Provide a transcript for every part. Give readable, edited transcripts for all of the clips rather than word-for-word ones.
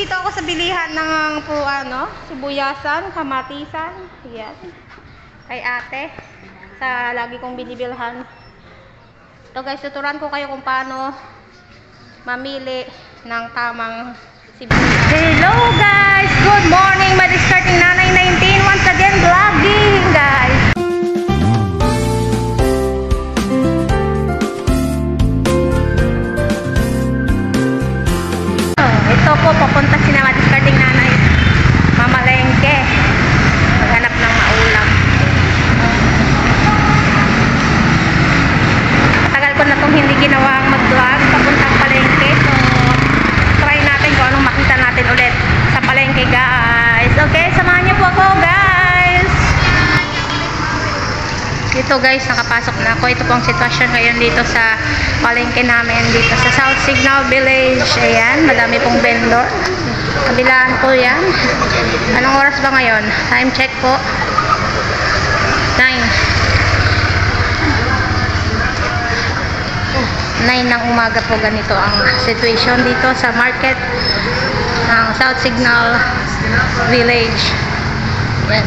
Nandito ako sa bilihan ng sibuyasan, kamatisan. Yan. Kay ate. Sa lagi kong binibilhan. Ito guys, tuturuan ko kayo kung paano mamili ng tamang sibuyas. Hello guys! Good morning! Madiscarding Nanay 19. Once again, vlogging guys! Ito po, papunta si na Madiscarding Nanay. Mamalengke. Maghanap ng maulam. Matagal ko na itong hindi ginawang mag-vlog papuntang palengke. So, try natin kung anong makita natin ulit sa palengke guys. Okay, samahan niyo po ako guys. Dito guys, nakapasok na ako. Ito pong sitwasyon ngayon dito sa palengke namin dito sa South Signal Village. Ayan, madami pong vendor. Kabilaan po yan. Anong oras ba ngayon? Time check po. 9 ng umaga po, ganito ang situation dito sa market ng South Signal Village. Yan.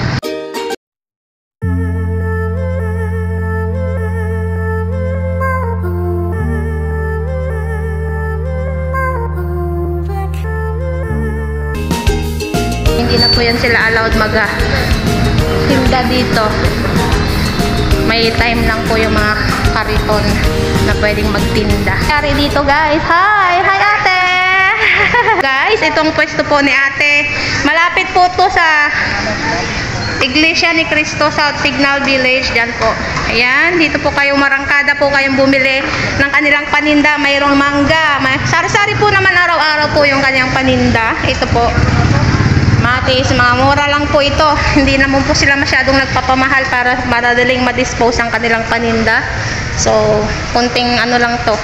Hindi na po yan sila allowed mag-tinda dito. May time lang po yung mga kariton na pwedeng magtinda. Kari dito guys. Hi! Hi ate! Guys, itong pwesto po ni ate. Malapit po to sa Iglesia ni Cristo, South Signal Village. Diyan po. Ayan, dito po kayo marangkada po kayong bumili ng kanilang paninda. Mayroong mangga. Sari-sari po naman araw-araw po yung kanyang paninda. Ito po. Matis, mga mura lang po ito. Hindi naman po sila masyadong nagpapamahal para madadaling ma-dispose ang kanilang paninda. So, kunting ano lang to.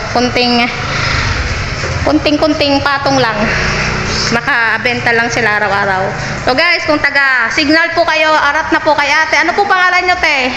Kunting patong lang. Makabenta lang sila araw-araw. So guys, kung taga Signal po kayo, arap na po kay ate. Ano po pangalan nyo te?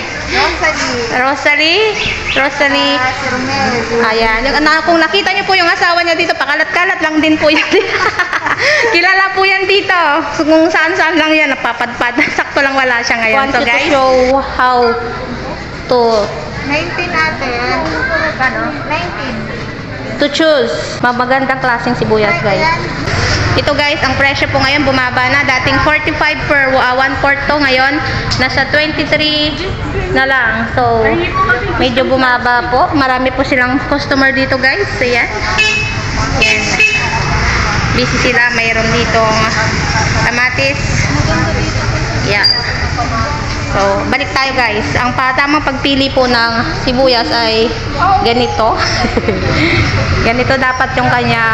Rosalie. Ayan. Kung nakita nyo po yung asawa nyo dito, pakalat-kalat lang din po yan. Kilala po yan dito. Kung saan-saan lang yan, napapadpad. Sakto lang wala siya ngayon. So guys, show how to 19 ate. Ano? 19. To choose. Magandang klaseng sibuyas guys. Ito guys, ang presyo po ngayon bumaba na. Dating 45 per 1/4 to. Ngayon, nasa 23 na lang. So, medyo bumaba po. Marami po silang customer dito guys. Ayan. Ayan. Busy sila. Mayroon ditong kamatis. Yeah. So, balik tayo guys. Ang tamang pagpili po ng sibuyas ay ganito. Ganito dapat yung kanyang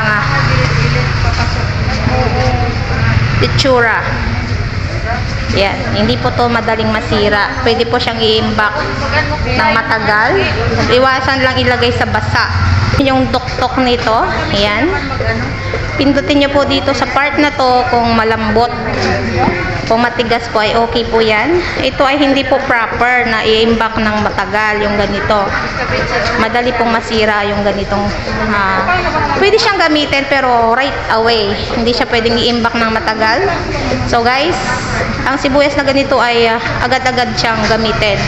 itsura. Yan. Hindi po to madaling masira. Pwede po siyang i-imbak ng matagal. Iwasan lang ilagay sa basa. Yung tuktok nito. Yan. Pindutin nyo po dito sa part na to kung malambot. Kung matigas po ay okay po yan. Ito ay hindi po proper na i-imbak ng matagal yung ganito. Madali pong masira yung ganitong pwede siyang gamitin pero right away. Hindi siya pwedeng i-imbak ng matagal. So guys, ang sibuyas na ganito ay agad-agad siyang gamitin.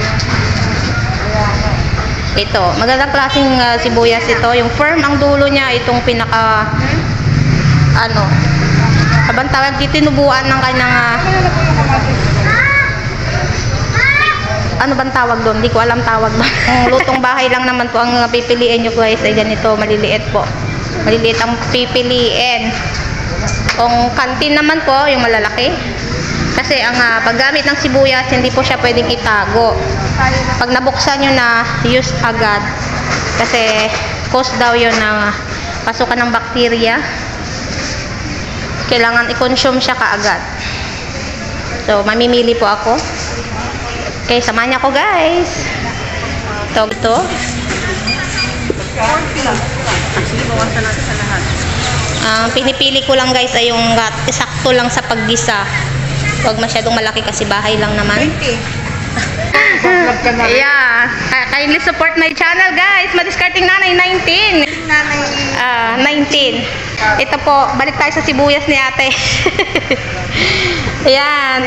Ito, magandang klaseng sibuyas ito. Yung firm ang dulo niya, itong pinaka habang tawag dito, tinubuan ng kanyang ano bang tawag doon? Hindi ko alam tawag ba. Lutong bahay lang naman po ang pipiliin nyo guys ay ganito, maliliit po. Maliliit ang pipiliin. Kung kantin naman po, yung malalaki. Kasi ang paggamit ng sibuyas, hindi po siya pwedeng itago. Pag nabuksan nyo na, use agad. Kasi cause daw yun ng pasukan ng bakterya. Kailangan i-consume siya kaagad. So, mamimili po ako. Okay, samahan niyo ako guys. So, ito. 40. Bawasan natin sa lahat. Pinipili ko lang guys ay yung sakto lang sa paggisa. Huwag masyadong malaki kasi bahay lang naman. 20. Vlog ka na. Yeah. Kindly support my channel, guys. Madiscarding Nanay 19. Nanay. 19. Ito po, balik tayo sa sibuyas ni ate. Ayan.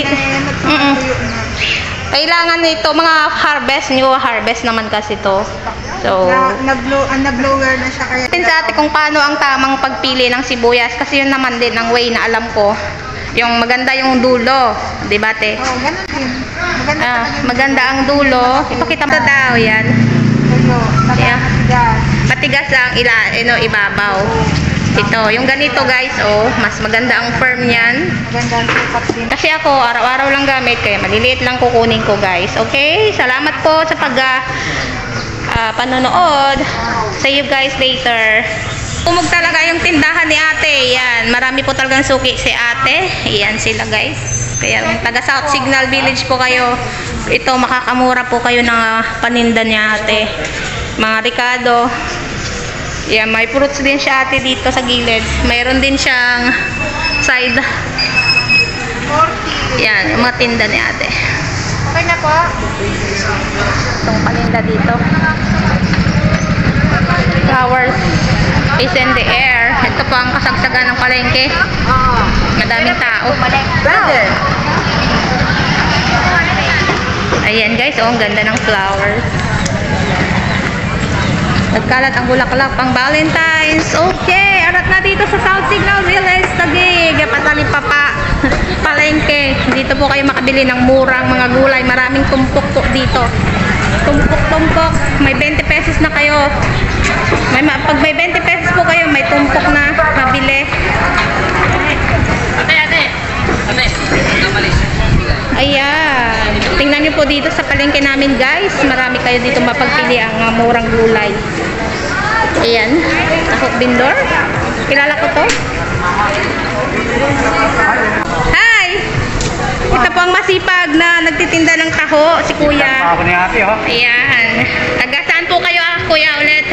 Kailangan nito, mga harvest, new harvest naman kasi to. So, Na-blower na siya kaya. tin sa ate kung paano ang tamang pagpili ng sibuyas. Kasi yun naman din ang way na alam ko. Yung maganda yung dulo. Diba, te? Oo, ganun din. Maganda ang dulo. Ipakita mo daw yan. Yeah. Matigas ang ibabaw. Ito, yung ganito guys, mas maganda ang firm niyan. Maganda ang sukat din. Kasi ako, araw-araw lang gamit, kaya maliliit lang kukunin ko guys. Okay? Salamat po sa panonood. See you guys later. Umog talaga yung tindahan ni ate. Yan, marami po talagang suki si ate. Yan sila guys. Kaya taga South Signal Village po kayo. Ito, makakamura po kayo ng paninda niya ate. Mga Ricardo. Yan, may fruits din siya ate dito sa gilid. Mayroon din siyang side. 40. Yan, yung mga tinda ni ate. Okay na po. Itong paninda dito. Flowers is in the air. Ito po ang kasagsagan ng palengke. Oo. Madaming tao. Brother. Ayan guys, ang ganda ng flowers. Nagkalat ang bulaklak pang Valentine's. Okay, arat na dito sa South Signal Village. Tagig, patalipapa, palengke. Dito po kayo makabili ng murang mga gulay. Maraming tumpok po dito. Tumpok-tumpok. May 20 pesos na kayo. Pag may 20 pesos po kayo, may tumpok na mabili. Ayan. Tingnan nyo po dito sa palengke namin guys. Marami kayo dito mapagpili ang murang gulay. Ayan. Ako, Bindor. Kilala ko to. Hi! Ito po ang masipag na nagtitinda ng taho, si kuya. Ako ni ate, oh. Ayan. Taga saan po kayo kuya ulit?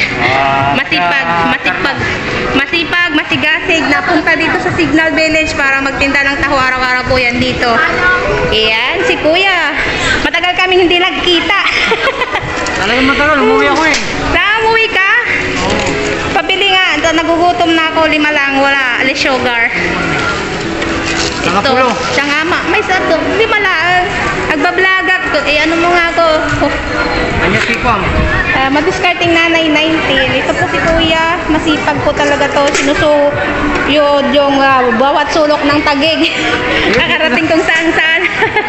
Masipag, masigasig. Napunta dito sa Signal Village para magtinda ng taho. Araw-araw po yan dito. Ayan, si kuya. Matagal kami hindi nagkita. Talagang matagal, umuwi ako eh. Umuwi ka? Pabili nga. Nagugutom na ako. 5 lang. Wala. Alis sugar. Ito. Sangama. May sato. 5 lang. Nagbablagak. Ano mo nga ako? Anya sipang. Madiscarding Nanay 19. Ito po si kuya. Masipag po talaga to. Sinusuyod yung bawat sulok ng tagig. Nakarating kung saan-saan.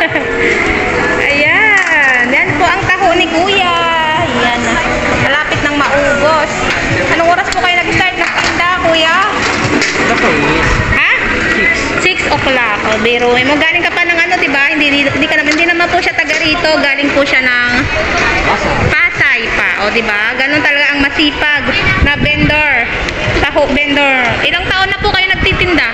Ayan. Yan po ang taho ni kuya. Ayan. Malapit ng maubos. Anong oras po kayo nag-start ng tinda, kuya? Ha? 6 o'clock. O, biro. Mo galing ka pa ng ano, diba? Hindi naman po siya taga rito. Galing po siya ng Pasay pa. O, diba? Ganon talaga ang masipag na vendor. Taho vendor. Ilang taon na po kayo nagtitinda?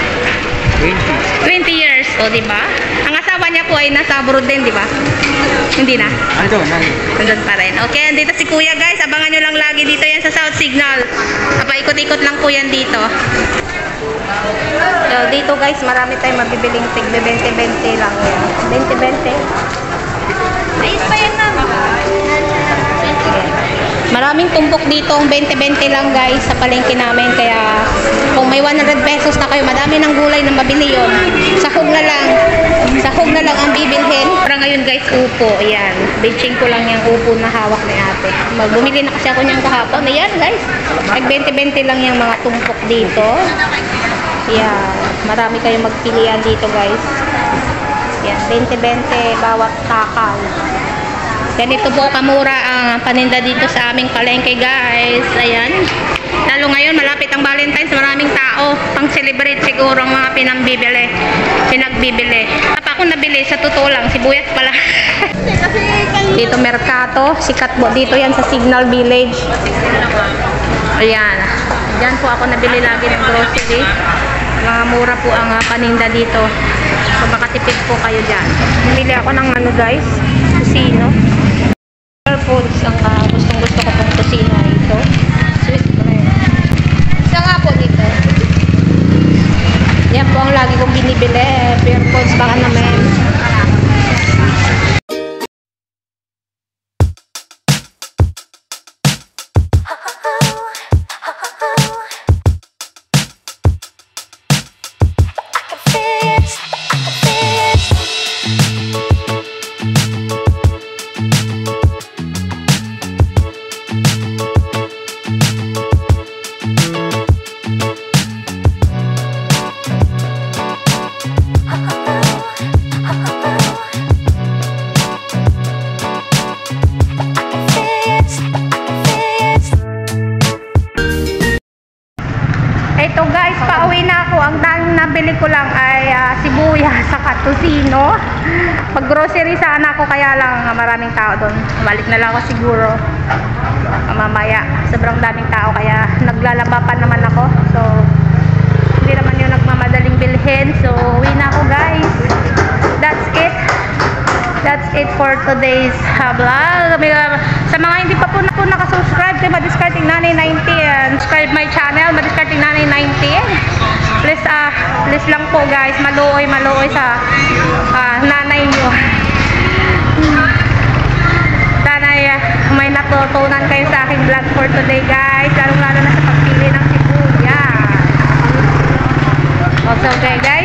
20 years. O, diba? Ang asawa niya po ay nasa abroad din, diba? Hindi na? Nandun pa rin. Okay, andito si kuya guys. Abangan nyo lang lagi dito yan sa South Signal. Paikot-ikot lang po yan dito. So, dito guys, marami tayong mabibiling tig. 20-20 lang yan. 20-20. Ayos pa yan na. Maraming tumpok dito. 20-20 lang guys sa palengke namin. Kaya kung may 100 pesos na kayo, madami ng gulay na mabili yun. Sahog na lang. Sahog na lang ang bibilhin. Para ngayon guys, upo. Ayan. Benching ko lang yung upo na hawak ni ate. Bumili na kasi ako niyang kahapon. Ayan guys. Nag 20-20 lang yung mga tumpok dito. Ayan. Marami kayong magpilian dito guys. Ayan. 20-20 bawat takal. Ganito po kamura ang paninda dito sa aming palengke guys. Ayan. Lalo ngayon malapit ang Valentine's, maraming tao. Pang celebrate siguro ang mga pinagbibili. Apa ako nabili sa totoo lang, sibuyas pala. Dito merkato, sikat po dito yan sa Signal Village. Ayan. Diyan po ako nabili lagi ng grocery. Mga mura po ang paninda dito. So makatipid po kayo dyan. Namili ako ng ano guys, kusino. Foods ang gustong-gusto ko pong kusino ito. Swiss bread. Isa nga po dito. Yan po ang lagi kong binibili. Pure foods baka naman. Pauwi na ako. Ang daming nabili ko lang ay sibuyas sa katusino. Mag-grocery sana ako, kaya lang maraming tao doon. Balik na lang ako siguro mamaya. Sobrang daming tao kaya naglalaba pa naman ako. So, hindi naman yung nagmamadaling bilhin. So, uwi na ako guys. That's it. That's it for today's vlog. Sa mga hindi pa po nakasubscribe kay Madiscarding Nanay 90 and subscribe my channel, Madiscarding Nanay 90. Please lang po guys, maluoy sa nanay nyo. Sana may natutunan kayo sa aking vlog for today guys, lalo na sa pagpili ng sibuyas. Also okay guys.